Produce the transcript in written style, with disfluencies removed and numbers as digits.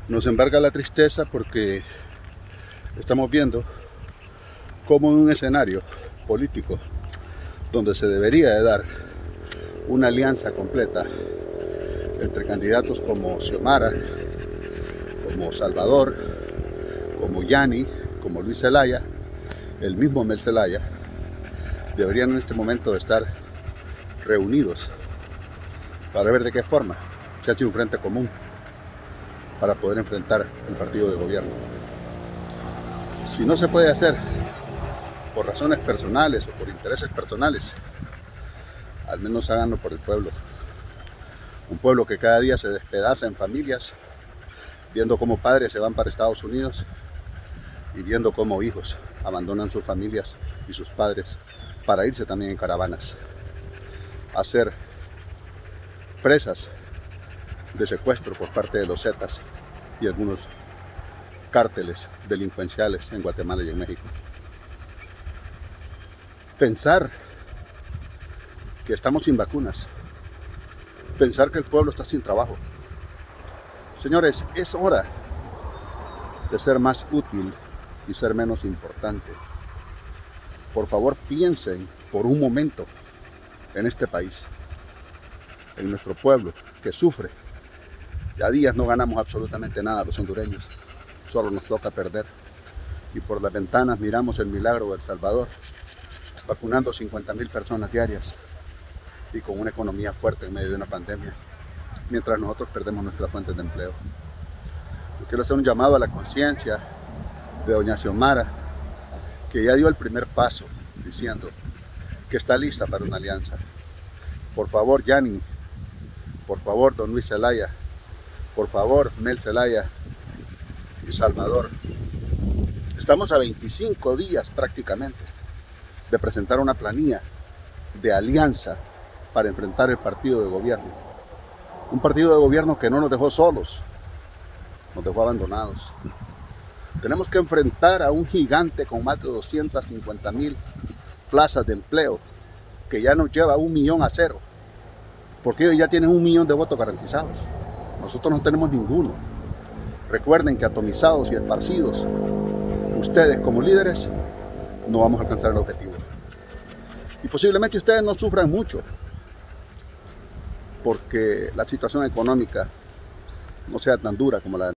Nos embarga la tristeza porque estamos viendo cómo en un escenario político donde se debería de dar una alianza completa entre candidatos como Xiomara, como Salvador, como Yani, como Luis Zelaya, el mismo Mel Zelaya, deberían en este momento estar reunidos para ver de qué forma se hace un frente común para poder enfrentar el partido de gobierno. Si no se puede hacer por razones personales o por intereses personales, al menos háganlo por el pueblo. Un pueblo que cada día se despedaza en familias, viendo cómo padres se van para Estados Unidos y viendo cómo hijos abandonan sus familias y sus padres para irse también en caravanas a ser presas de secuestro por parte de los Zetas y algunos cárteles delincuenciales en Guatemala y en México. Pensar que estamos sin vacunas, pensar que el pueblo está sin trabajo. Señores, es hora de ser más útil y ser menos importante. Por favor, piensen por un momento en este país, en nuestro pueblo que sufre. Ya días no ganamos absolutamente nada los hondureños, solo nos toca perder. Y por las ventanas miramos el milagro de El Salvador, vacunando 50,000 personas diarias y con una economía fuerte en medio de una pandemia, mientras nosotros perdemos nuestras fuentes de empleo. Yo quiero hacer un llamado a la conciencia de doña Xiomara, que ya dio el primer paso diciendo que está lista para una alianza. Por favor, Yani, por favor, don Luis Zelaya, por favor, Mel Zelaya y Salvador. Estamos a 25 días prácticamente de presentar una planilla de alianza para enfrentar el partido de gobierno. Un partido de gobierno que no nos dejó solos, nos dejó abandonados. Tenemos que enfrentar a un gigante con más de 250,000 plazas de empleo, que ya nos lleva 1,000,000 a cero, porque ellos ya tienen 1,000,000 de votos garantizados. Nosotros no tenemos ninguno. Recuerden que atomizados y esparcidos, ustedes como líderes, no vamos a alcanzar el objetivo. Y posiblemente ustedes no sufran mucho, porque la situación económica no sea tan dura como la de